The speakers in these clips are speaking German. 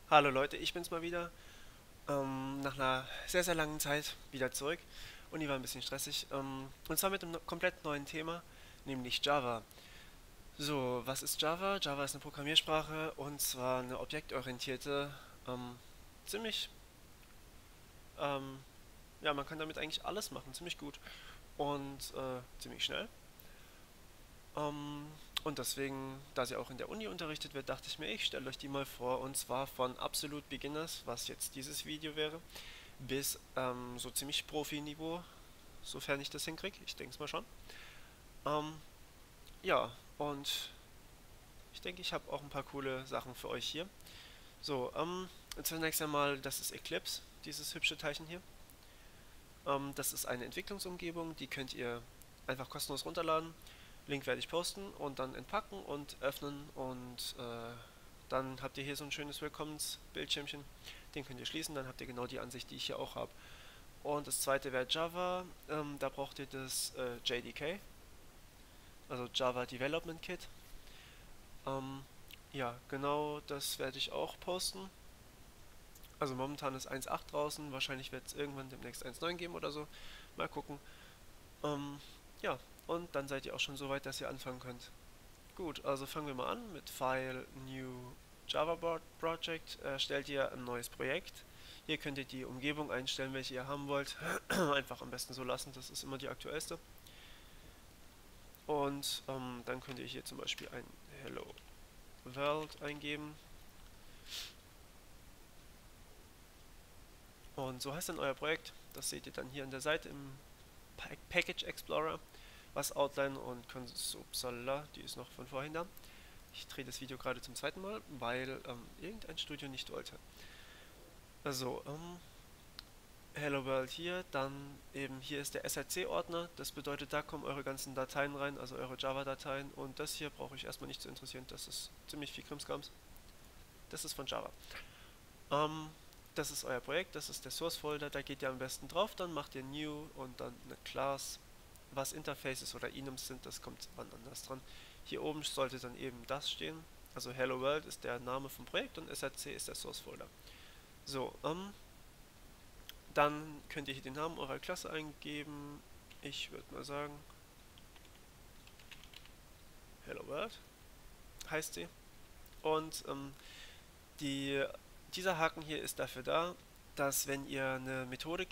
Hallo Leute, ich bin's mal wieder. Nach einer sehr, sehr langen Zeit wieder zurück. Uni war ein bisschen stressig. Und zwar mit einem komplett neuen Thema, nämlich Java. So, was ist Java? Java ist eine Programmiersprache und zwar eine objektorientierte, ähm, ziemlich, ähm, ja, man kann damit eigentlich alles machen, ziemlich gut und ziemlich schnell. Ähm, und deswegen, da sie auch in der Uni unterrichtet wird, dachte ich mir, ich stelle euch die mal vor und zwar von Absolute Beginners, was jetzt dieses Video wäre, bis so ziemlich Profi-Niveau, sofern ich das hinkriege. Ich denke es mal schon. Ähm, ja, und ich denke, ich habe auch ein paar coole Sachen für euch hier. So, zunächst einmal, das ist Eclipse, dieses hübsche Teilchen hier. Das ist eine Entwicklungsumgebung, die könnt ihr einfach kostenlos runterladen. Link werde ich posten und dann entpacken und öffnen und dann habt ihr hier so ein schönes Willkommensbildschirmchen. Den könnt ihr schließen, dann habt ihr genau die Ansicht, die ich hier auch habe. Und das zweite wäre Java. Da braucht ihr das JDK, also Java Development Kit. Ähm, ja, genau das werde ich auch posten. Also momentan ist 1.8 draußen, wahrscheinlich wird es irgendwann demnächst 1.9 geben oder so. Mal gucken. Ähm, ja, und dann seid ihr auch schon so weit, dass ihr anfangen könnt. Gut, also fangen wir mal an mit File New Java Project. Erstellt ihr ein neues Projekt. Hier könnt ihr die Umgebung einstellen, welche ihr haben wollt. Einfach am besten so lassen, das ist immer die aktuellste. Und dann könnt ihr hier zum Beispiel ein Hello World eingeben. Und so heißt dann euer Projekt. Das seht ihr dann hier an der Seite im Package Explorer. Was Outline und Upsala, die ist noch von vorhin da. Ich drehe das Video gerade zum zweiten Mal, weil irgendein Studio nicht wollte. Also, Hello World hier, dann eben hier ist der src-Ordner. Das bedeutet, da kommen eure ganzen Dateien rein, also eure Java-Dateien. Und das hier brauche ich erstmal nicht zu interessieren, das ist ziemlich viel Krimskrams. Das ist von Java. Ähm, Das ist euer Projekt, das ist der Source Folder, da geht ihr am besten drauf, dann macht ihr New und dann eine Class. Was Interfaces oder Enums sind, das kommt wann anders dran. Hier oben sollte dann eben das stehen. Also Hello World ist der Name vom Projekt und src ist der Source Folder. So, dann könnt ihr hier den Namen eurer Klasse eingeben. Ich würde mal sagen, Hello World heißt sie. Und dieser Haken hier ist dafür da, dass wenn ihr eine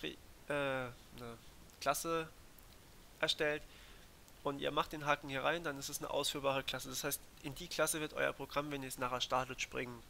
eine Klasse erstellt und ihr macht den Haken hier rein, dann ist es eine ausführbare Klasse. Das heißt, in die Klasse wird euer Programm, wenn ihr es nachher startet, springen.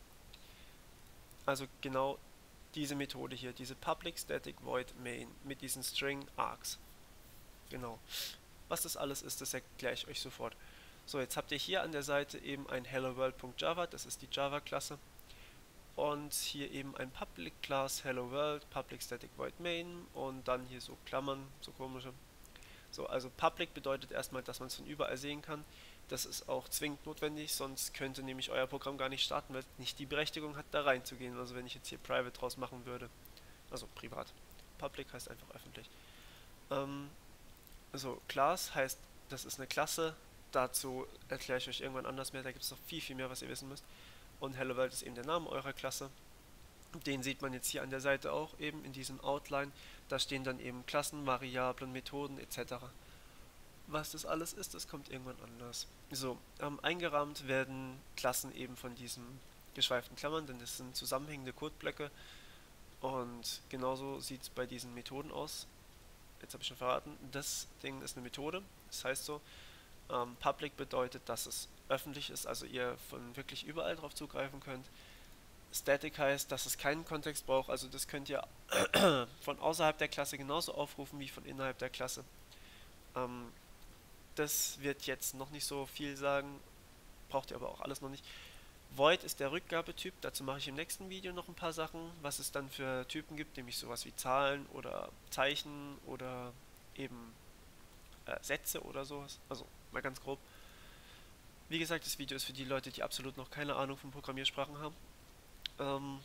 Also genau diese Methode hier, diese Public Static Void Main mit diesen String Args. Genau. Was das alles ist, das erkläre ich euch sofort. So, jetzt habt ihr hier an der Seite eben ein helloworld.java, das ist die Java-Klasse. Und hier eben ein Public Class Hello World, Public Static Void Main und dann hier so Klammern, so komische. So, also Public bedeutet erstmal, dass man es von überall sehen kann. Das ist auch zwingend notwendig, sonst könnte nämlich euer Programm gar nicht starten, weil es nicht die Berechtigung hat, da reinzugehen. Also wenn ich jetzt hier Private draus machen würde, also privat. Public heißt einfach öffentlich. Ähm, so, Class heißt, das ist eine Klasse. Dazu erkläre ich euch irgendwann anders mehr. Da gibt es noch viel, viel mehr, was ihr wissen müsst. Und Hello World ist eben der Name eurer Klasse. Den sieht man jetzt hier an der Seite auch eben in diesem Outline. Da stehen dann eben Klassen, Variablen, Methoden etc. Was das alles ist, das kommt irgendwann anders. So, eingerahmt werden Klassen eben von diesen geschweiften Klammern, denn das sind zusammenhängende Codeblöcke. Und genauso sieht es bei diesen Methoden aus. Jetzt habe ich schon verraten, das Ding ist eine Methode. Das heißt so, Public bedeutet, dass es öffentlich ist, also ihr von wirklich überall drauf zugreifen könnt. Static heißt, dass es keinen Kontext braucht, also das könnt ihr von außerhalb der Klasse genauso aufrufen wie von innerhalb der Klasse. Ähm, Das wird jetzt noch nicht so viel sagen, braucht ihr aber auch alles noch nicht. Void ist der Rückgabetyp, dazu mache ich im nächsten Video noch ein paar Sachen, was es dann für Typen gibt, nämlich sowas wie Zahlen oder Zeichen oder eben Sätze oder sowas. Also mal ganz grob. Wie gesagt, das Video ist für die Leute, die absolut noch keine Ahnung von Programmiersprachen haben. Ähm,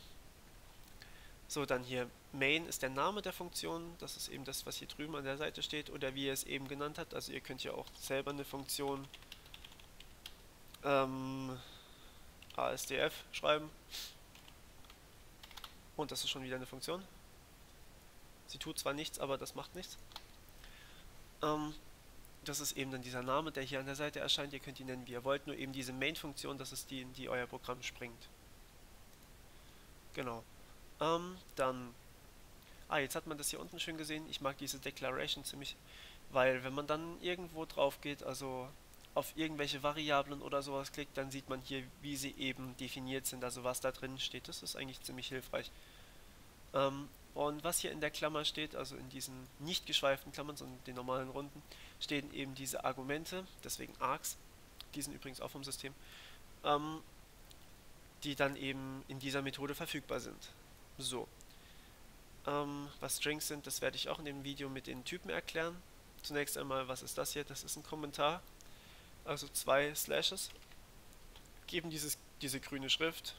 so, dann hier Main ist der Name der Funktion, das ist eben das, was hier drüben an der Seite steht oder wie ihr es eben genannt habt. Also ihr könnt ja auch selber eine Funktion ähm, ASDF schreiben. Und das ist schon wieder eine Funktion. Sie tut zwar nichts, aber das macht nichts. Ähm, Das ist eben dann dieser Name, der hier an der Seite erscheint. Ihr könnt ihn nennen, wie ihr wollt. Nur eben diese Main-Funktion, das ist die, in die euer Programm springt. Genau. Dann... jetzt hat man das hier unten schön gesehen. Ich mag diese Declaration ziemlich, weil wenn man dann irgendwo drauf geht, also auf irgendwelche Variablen oder sowas klickt, dann sieht man hier, wie sie eben definiert sind, also was da drin steht. Das ist eigentlich ziemlich hilfreich. Und was hier in der Klammer steht, also in diesen nicht geschweiften Klammern, sondern den normalen Runden, stehen eben diese Argumente, deswegen Args, die sind übrigens auch vom System, ähm, die dann eben in dieser Methode verfügbar sind. So, was Strings sind, das werde ich auch in dem Video mit den Typen erklären. Zunächst einmal, was ist das hier? Das ist ein Kommentar, also 2 Slashes, geben diese grüne Schrift,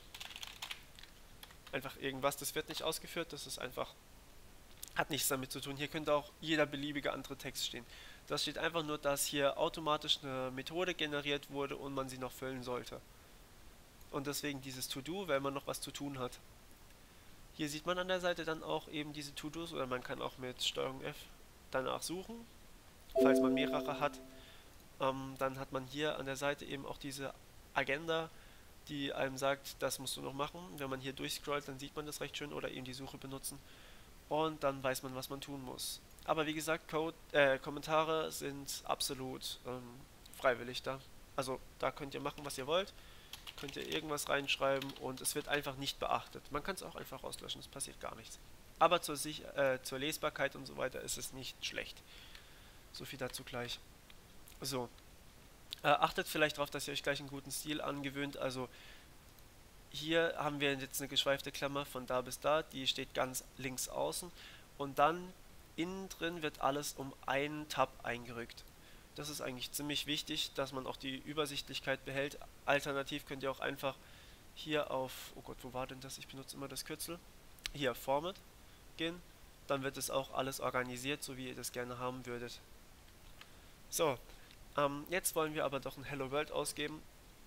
einfach irgendwas, das wird nicht ausgeführt, das ist einfach, hat nichts damit zu tun. Hier könnte auch jeder beliebige andere Text stehen. Das steht einfach nur, dass hier automatisch eine Methode generiert wurde und man sie noch füllen sollte. Und deswegen dieses To-Do, weil man noch was zu tun hat. Hier sieht man an der Seite dann auch eben diese To-Dos oder man kann auch mit STRG F danach suchen, falls man mehrere hat. Dann hat man hier an der Seite eben auch diese Agenda, die einem sagt, das musst du noch machen. Wenn man hier durchscrollt, dann sieht man das recht schön oder eben die Suche benutzen. Und dann weiß man, was man tun muss. Aber wie gesagt, Kommentare sind absolut freiwillig da. Also da könnt ihr machen, was ihr wollt. Könnt ihr irgendwas reinschreiben und es wird einfach nicht beachtet. Man kann es auch einfach auslöschen, es passiert gar nichts. Aber zur Lesbarkeit und so weiter ist es nicht schlecht. So viel dazu gleich. So, achtet vielleicht darauf, dass ihr euch gleich einen guten Stil angewöhnt. Also hier haben wir jetzt eine geschweifte Klammer von da bis da, die steht ganz links außen und dann innen drin wird alles um einen Tab eingerückt. Das ist eigentlich ziemlich wichtig, dass man auch die Übersichtlichkeit behält. Alternativ könnt ihr auch einfach hier auf, oh Gott, wo war denn das? Ich benutze immer das Kürzel. Hier Format gehen, dann wird es auch alles organisiert, so wie ihr das gerne haben würdet. So, jetzt wollen wir aber doch ein Hello World ausgeben,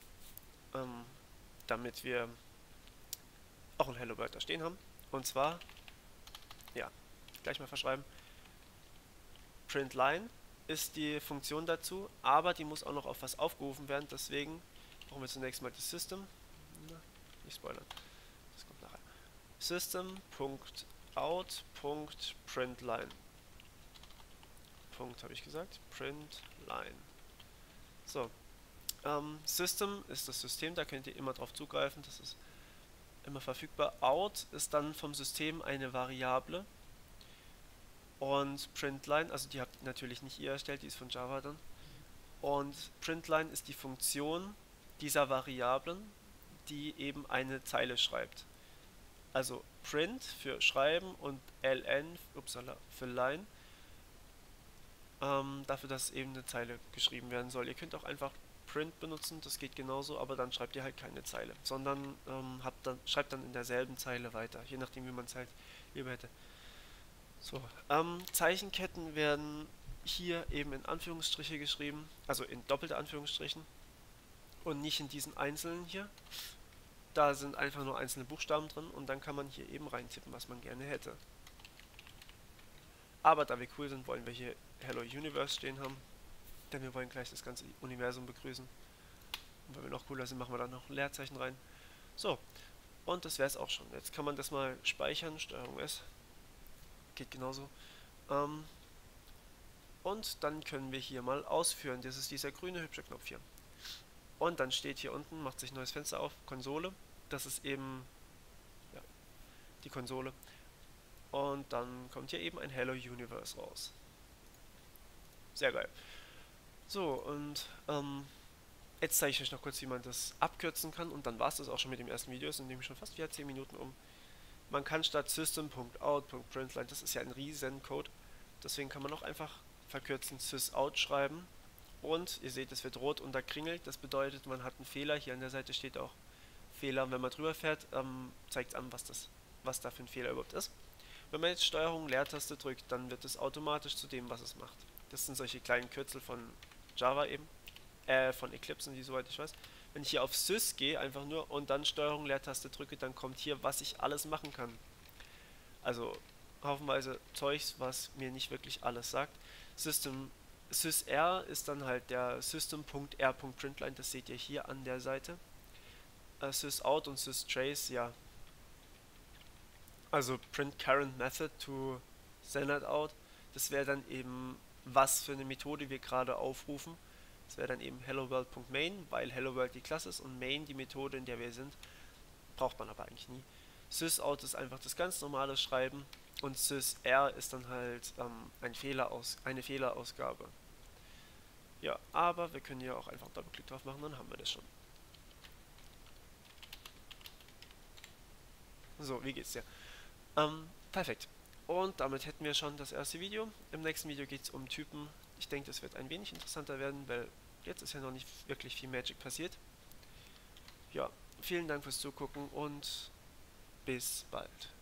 damit wir auch ein Hello World da stehen haben. Und zwar, ja, gleich mal verschreiben, println ist die Funktion dazu, aber die muss auch noch auf was aufgerufen werden, deswegen brauchen wir zunächst mal das System. Na, nicht spoilern, das kommt nachher. System.out.println. Punkt habe ich gesagt, println. So, System ist das System, da könnt ihr immer drauf zugreifen, das ist immer verfügbar. Out ist dann vom System eine Variable und println, also die habt natürlich nicht ihr erstellt, die ist von Java dann. Und println ist die Funktion dieser Variablen, die eben eine Zeile schreibt. Also print für schreiben und ln upsala, für line, dafür, dass eben eine Zeile geschrieben werden soll. Ihr könnt auch einfach print benutzen, das geht genauso, aber dann schreibt ihr halt keine Zeile, sondern schreibt dann in derselben Zeile weiter, je nachdem wie man es halt lieber hätte. So, Zeichenketten werden hier eben in Anführungsstriche geschrieben, also in doppelte Anführungsstrichen und nicht in diesen einzelnen hier. Da sind einfach nur einzelne Buchstaben drin und dann kann man hier eben reintippen, was man gerne hätte. Aber da wir cool sind, wollen wir hier Hello Universe stehen haben, denn wir wollen gleich das ganze Universum begrüßen. Und weil wir noch cooler sind, machen wir da noch ein Leerzeichen rein. So, und das wäre es auch schon. Jetzt kann man das mal speichern, Steuerung S, geht genauso. Und dann können wir hier mal ausführen. Das ist dieser grüne hübsche Knopf hier. Und dann steht hier unten, macht sich ein neues Fenster auf, Konsole. Das ist eben ja, die Konsole. Und dann kommt hier eben ein Hello Universe raus. Sehr geil. So, und jetzt zeige ich euch noch kurz, wie man das abkürzen kann. Und dann war es das auch schon mit dem ersten Video. Es sind nämlich schon fast wieder 10 Minuten um. Man kann statt system.out.println, das ist ja ein riesen Code, deswegen kann man auch einfach verkürzen sysout schreiben. Und ihr seht, es wird rot unterkringelt, das bedeutet, man hat einen Fehler. Hier an der Seite steht auch Fehler. Und wenn man drüber fährt, zeigt es an, was da für ein Fehler überhaupt ist. Wenn man jetzt Steuerung Leertaste drückt, dann wird es automatisch zu dem, was es macht. Das sind solche kleinen Kürzel von Java eben, von Eclipse, die soweit ich weiß. Wenn ich hier auf Sys gehe, einfach nur und dann Steuerung Leertaste drücke, dann kommt hier, was ich alles machen kann. Also haufenweise Zeugs, was mir nicht wirklich alles sagt. System sysr ist dann halt der System.r.println, das seht ihr hier an der Seite. Sysout und systrace, ja. Also print current method to standard out. Das wäre dann eben, was für eine Methode wir gerade aufrufen. Das wäre dann eben helloworld.main, weil helloworld die Klasse ist und main die Methode, in der wir sind. Braucht man aber eigentlich nie. Sysout ist einfach das ganz normale Schreiben und sysr ist dann halt eine Fehlerausgabe. Ja, aber wir können hier auch einfach einen Doppelklick drauf machen, dann haben wir das schon. So, wie geht's dir? Perfekt. Und damit hätten wir schon das erste Video. Im nächsten Video geht es um Typen. Ich denke, das wird ein wenig interessanter werden, weil jetzt ist ja noch nicht wirklich viel Magic passiert. Ja, vielen Dank fürs Zugucken und bis bald.